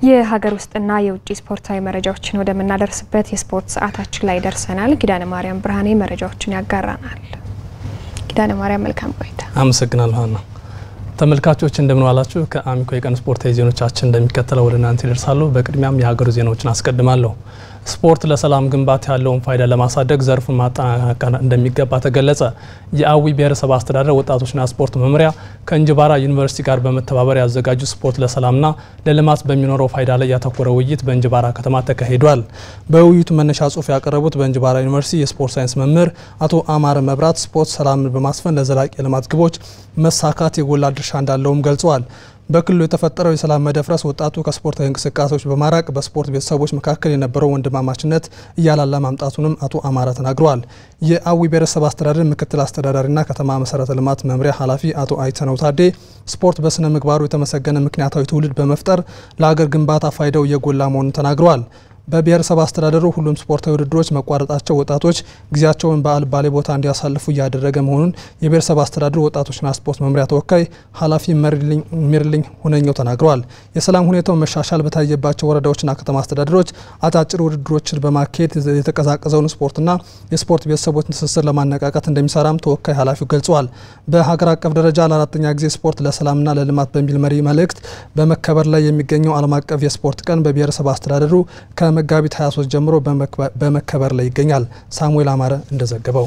የሀገር ውስጥና የውጭ ስፖርታዊ መረጃዎችን ወደምናደርስበት የስፖርት ሰዓታችን ላይ ደርሰናል። ኪዳነ ማርያም ብርሃኔ መረጃዎችን ያጋራናል። ኪዳነ ማርያም መልካም ቆይታ። አመሰግናለሁ አና። ተመልካቾች እንደምን ዋላችሁ? ከአሚኮ የቀን ስፖርታዊ ዜናዎቻችን እንደሚከተለው ወደ እናንተ ይደርሳሉ። በቅድሚያም የሀገር ዜናዎችን አስቀድማለሁ። ስፖርት ለሰላም ግንባታ ያለውን ፋይዳ ለማሳደግ ዘርፉን ማጠናከር እንደሚገባ ተገለጸ። የአዊ ብሔረሰብ አስተዳደር ወጣቶችና ስፖርት መምሪያ ከእንጅባራ ዩኒቨርሲቲ ጋር በመተባበር ያዘጋጁ ስፖርት ለሰላምና ለልማት በሚኖረው ፋይዳ ላይ ያተኮረ ውይይት በእንጅባራ ከተማ ተካሂዷል። በውይይቱ መነሻ ጽሑፍ ያቀረቡት በእንጅባራ ዩኒቨርሲቲ የስፖርት ሳይንስ መምህር አቶ አማረ መብራት ስፖርት ሰላምን በማስፈን ለዘላቂ የልማት ግቦች መሳካት የጎላ ድርሻ እንዳለውም ገልጸዋል። በክልሉ የተፈጠረው የሰላም መደፍረስ ወጣቱ ከስፖርታዊ እንቅስቃሴዎች በማራቅ በስፖርት ቤተሰቦች መካከል የነበረው ወንድማማችነት እያላላ ማምጣቱንም አቶ አማረ ተናግረዋል። የአዊ ብሔረሰብ አስተዳደር ምክትል አስተዳዳሪና ከተማ መሰረተ ልማት መምሪያ ኃላፊ አቶ አይተነው ታዴ ስፖርት በስነ ምግባሩ የተመሰገነ ምክንያታዊ ትውልድ በመፍጠር ለሀገር ግንባታ ፋይዳው የጎላ መሆኑን ተናግረዋል። በብሔረሰብ አስተዳደሩ ሁሉም ስፖርታዊ ውድድሮች መቋረጣቸው ወጣቶች ጊዜያቸውን በአልባሌ ቦታ እንዲያሳልፉ እያደረገ መሆኑን የብሔረሰብ አስተዳደሩ ወጣቶችና ስፖርት መምሪያ ተወካይ ኃላፊ ሚርልኝ ሁነኛው ተናግረዋል። የሰላም ሁኔታው መሻሻል በታየባቸው ወረዳዎችና ከተማ አስተዳደሮች አጫጭር ውድድሮችን በማካሄድ የተቀዛቀዘውን ስፖርትና የስፖርት ቤተሰቦች ትስስር ለማነቃቃት እንደሚሰራም ተወካይ ኃላፊው ገልጸዋል። በሀገር አቀፍ ደረጃ ለአራተኛ ጊዜ ስፖርት ለሰላምና ለልማት በሚል መሪ መልእክት በመከበር ላይ የሚገኘው ዓለም አቀፍ የስፖርት ቀን በብሔረሰብ አስተዳደሩ መጋቢት 23 ጀምሮ በመከበር ላይ ይገኛል። ሳሙኤል አማረ እንደዘገበው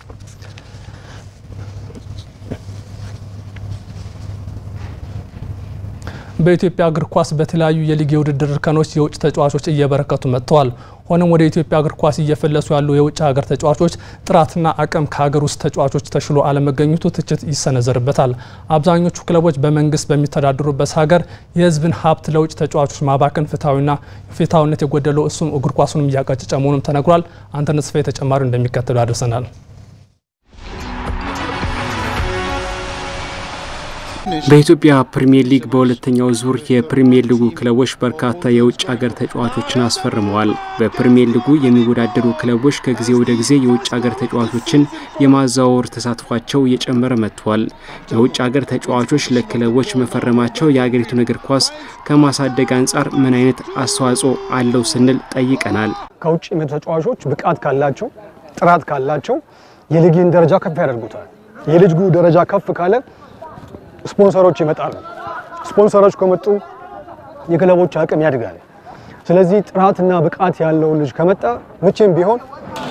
በኢትዮጵያ እግር ኳስ በተለያዩ የሊግ የውድድር እርከኖች የውጭ ተጫዋቾች እየበረከቱ መጥተዋል። ሆኖም ወደ ኢትዮጵያ እግር ኳስ እየፈለሱ ያሉ የውጭ ሀገር ተጫዋቾች ጥራትና አቅም ከሀገር ውስጥ ተጫዋቾች ተሽሎ አለመገኘቱ ትችት ይሰነዘርበታል። አብዛኞቹ ክለቦች በመንግስት በሚተዳደሩበት ሀገር የሕዝብን ሀብት ለውጭ ተጫዋቾች ማባከን ፍትሃዊነት የጎደለው እሱም እግር ኳሱንም እያጋጨጨ መሆኑም ተነግሯል። አንተነህ ተስፋዬ ተጨማሪ እንደሚከተለው ያደርሰናል። በኢትዮጵያ ፕሪሚየር ሊግ በሁለተኛው ዙር የፕሪሚየር ሊጉ ክለቦች በርካታ የውጭ ሀገር ተጫዋቾችን አስፈርመዋል። በፕሪሚየር ሊጉ የሚወዳደሩ ክለቦች ከጊዜ ወደ ጊዜ የውጭ ሀገር ተጫዋቾችን የማዛወር ተሳትፏቸው እየጨመረ መጥቷል። የውጭ ሀገር ተጫዋቾች ለክለቦች መፈረማቸው የሀገሪቱን እግር ኳስ ከማሳደግ አንጻር ምን አይነት አስተዋጽኦ አለው ስንል ጠይቀናል። ከውጭ የሚመጡ ተጫዋቾች ብቃት ካላቸው ጥራት ካላቸው የሊግን ደረጃ ከፍ ያደርጉታል። የሊጉ ደረጃ ከፍ ካለ ስፖንሰሮች ይመጣሉ። ስፖንሰሮች ከመጡ የክለቦች አቅም ያድጋል። ስለዚህ ጥራትና ብቃት ያለው ልጅ ከመጣ መቼም ቢሆን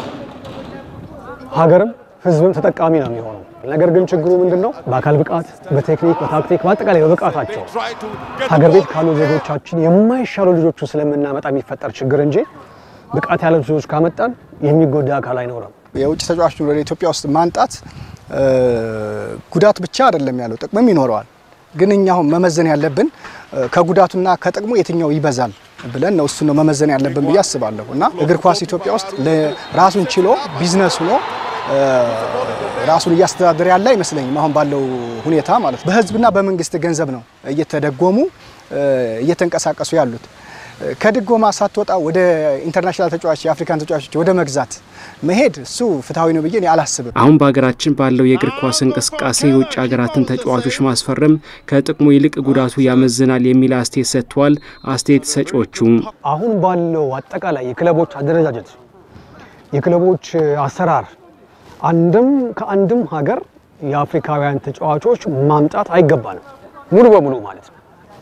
ሀገርም ህዝብም ተጠቃሚ ነው የሚሆነው። ነገር ግን ችግሩ ምንድነው? በአካል ብቃት፣ በቴክኒክ፣ በታክቲክ በአጠቃላይ በብቃታቸው ሀገር ቤት ካሉ ዜጎቻችን የማይሻሉ ልጆች ስለምናመጣ የሚፈጠር ችግር እንጂ ብቃት ያለው ልጆች ካመጣን የሚጎዳ አካል አይኖርም። የውጭ ተጫዋቾች ወደ ኢትዮጵያ ውስጥ ማንጣት ጉዳት ብቻ አይደለም ያለው ጥቅምም ይኖረዋል። ግን እኛው መመዘን ያለብን ከጉዳቱና ከጥቅሙ የትኛው ይበዛል ብለን ነው እሱ ነው መመዘን ያለብን ብዬ አስባለሁ። እና እግር ኳስ ኢትዮጵያ ውስጥ ለራሱን ችሎ ቢዝነስ ሆኖ ራሱን እያስተዳደረ ያለ አይመስለኝም አሁን ባለው ሁኔታ ማለት። በህዝብና በመንግስት ገንዘብ ነው እየተደጎሙ እየተንቀሳቀሱ ያሉት። ከድጎማ ሳትወጣ ወደ ኢንተርናሽናል ተጫዋቾች የአፍሪካን ተጫዋቾች ወደ መግዛት መሄድ እሱ ፍትሃዊ ነው ብዬ አላስብም። አሁን በአገራችን ባለው የእግር ኳስ እንቅስቃሴ የውጭ ሀገራትን ተጫዋቾች ማስፈረም ከጥቅሙ ይልቅ ጉዳቱ ያመዝናል የሚል አስተያየት ሰጥተዋል። አስተያየት ሰጪዎቹ አሁን ባለው አጠቃላይ የክለቦች አደረጃጀት የክለቦች አሰራር ከአንድም ሀገር የአፍሪካውያን ተጫዋቾች ማምጣት አይገባንም ሙሉ በሙሉ ማለት ነው።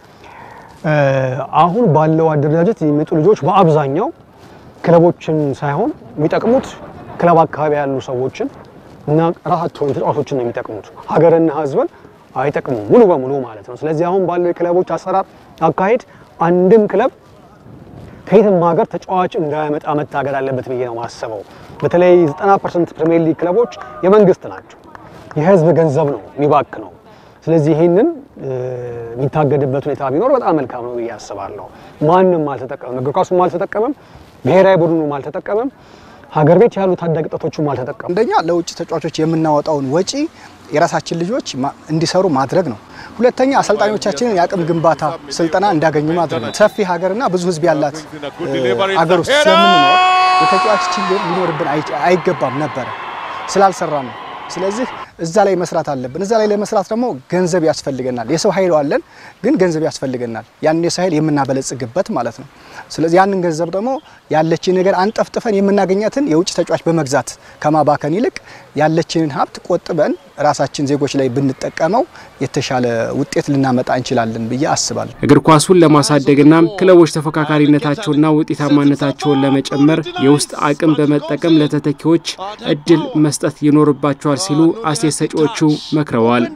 አሁን ባለው አደረጃጀት የሚመጡ ልጆች በአብዛኛው ክለቦችን ሳይሆን የሚጠቅሙት ክለብ አካባቢ ያሉ ሰዎችን እና ራሳቸውን ተጫዋቾችን ነው የሚጠቅሙት። ሀገርና ህዝብን አይጠቅሙም ሙሉ በሙሉ ማለት ነው። ስለዚህ አሁን ባለው የክለቦች አሰራር አካሄድ አንድም ክለብ ከየትም ሀገር ተጫዋች እንዳያመጣ መታገል አለበት ብዬ ነው ማስበው። በተለይ 90% ፕሪሚየር ሊግ ክለቦች የመንግስት ናቸው። የህዝብ ገንዘብ ነው የሚባክነው። ስለዚህ ይሄንን የሚታገድበት ሁኔታ ቢኖር በጣም መልካም ነው ብዬ አስባለሁ። ማንንም አልተጠቀመም፣ እግር ኳሱም አልተጠቀመም፣ ብሔራዊ ቡድኑም አልተጠቀመም፣ ሀገር ቤት ያሉ ታዳጊ ወጣቶችም አልተጠቀሙም። አንደኛ ለውጭ ተጫዋቾች የምናወጣውን ወጪ የራሳችን ልጆች እንዲሰሩ ማድረግ ነው። ሁለተኛ አሰልጣኞቻችንን የአቅም ግንባታ ስልጠና እንዳገኙ ማድረግ ነው። ሰፊ ሀገርና ብዙ ህዝብ ያላት ሀገር ውስጥ ስለምንኖር የተጫዋች ችግር ሊኖርብን አይገባም ነበር ስላልሰራ ነው። ስለዚህ እዛ ላይ መስራት አለብን። እዛ ላይ ለመስራት ደግሞ ገንዘብ ያስፈልገናል። የሰው ኃይል አለን ግን ገንዘብ ያስፈልገናል። ያን የሰው ኃይል የምናበለጽግበት ማለት ነው። ስለዚህ ያንን ገንዘብ ደግሞ ያለችን ነገር አንጠፍጥፈን የምናገኛትን የውጭ ተጫዋች በመግዛት ከማባከን ይልቅ ያለችንን ሀብት ቆጥበን ራሳችን ዜጎች ላይ ብንጠቀመው የተሻለ ውጤት ልናመጣ እንችላለን ብዬ አስባለሁ። እግር ኳሱን ለማሳደግና ክለቦች ተፈካካሪነታቸውና ውጤታማነታቸውን ለመጨመር የውስጥ አቅም በመጠቀም ለተተኪዎች እድል መስጠት ይኖርባቸዋል ሲሉ አስተያየት ሰጪዎቹ መክረዋል።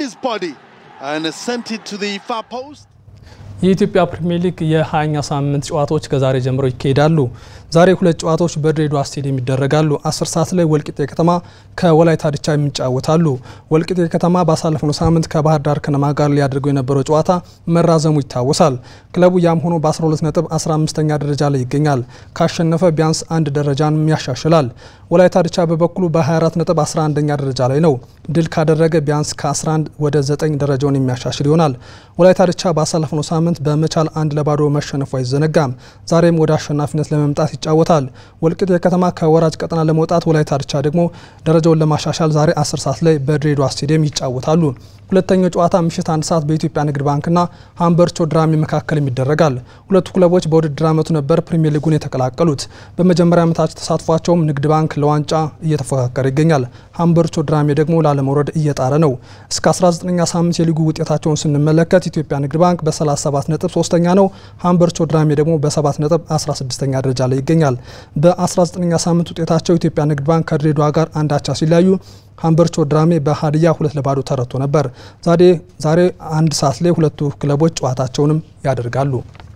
የኢትዮጵያ ፕሪሚየር ሊግ የ20ኛ ሳምንት ጨዋታዎች ከዛሬ ጀምሮ ይካሄዳሉ። ዛሬ ሁለት ጨዋታዎች በድሬዳዋ ስቴዲየም ይደረጋሉ። 10 ሰዓት ላይ ወልቂጤ ከተማ ከወላይታ ድቻ የሚጫወታሉ። ወልቂጤ ከተማ ባሳለፈው ሳምንት ከባህር ዳር ከነማ ጋር ሊያደርገው የነበረው ጨዋታ መራዘሙ ይታወሳል። ክለቡ ያም ሆኖ በ12 ነጥብ 15ኛ ደረጃ ላይ ይገኛል። ካሸነፈ ቢያንስ አንድ ደረጃን ያሻሽላል። ወላይታ ድቻ በበኩሉ በ24 ነጥብ 11ኛ ደረጃ ላይ ነው። ድል ካደረገ ቢያንስ ከ11 ወደ 9 ደረጃውን የሚያሻሽል ይሆናል። ወላይታ ድቻ ባሳለፈው ሳምንት በመቻል 1-0 መሸነፉ አይዘነጋም። ዛሬም ወደ አሸናፊነት ለመምጣት ይጫወታል። ወልቂጤ ከተማ ከወራጅ ቀጠና ለመውጣት፣ ወላይታ ድቻ ደግሞ ደረጃውን ለማሻሻል ዛሬ 10 ሰዓት ላይ በድሬዳዋ ስቴዲየም ይጫወታሉ። ሁለተኛው ጨዋታ ምሽት 1 ሰዓት በኢትዮጵያ ንግድ ባንክና ሃምበርቾ ድራሜ መካከል ይደረጋል። ሁለቱ ክለቦች በውድድር ዓመቱ ነበር ፕሪሚየር ሊጉን የተቀላቀሉት። በመጀመሪያ ዓመታቸው ተሳትፏቸውም ንግድ ባንክ ለዋንጫ እየተፎካከረ ይገኛል። ሃምበርቾ ድራሜ ደግሞ ላለመውረድ እየጣረ ነው። እስከ 19ኛ ሳምንት የሊጉ ውጤታቸውን ስንመለከት ኢትዮጵያ ንግድ ባንክ በ37 ነጥብ 3ኛ ነው። ሃምበርቾ ድራሜ ደግሞ በ7 ነጥብ 16ኛ ደረጃ ላይ ይገኛል። በ19ኛ ሳምንት ውጤታቸው ኢትዮጵያ ንግድ ባንክ ከድሬዳዋ ጋር አንዳቻ ሲለያዩ ሃምበርቾ ድራሜ በሀዲያ 2-0 ተረቶ ነበር። ዛሬ 1 ሰዓት ላይ ሁለቱ ክለቦች ጨዋታቸውንም ያደርጋሉ።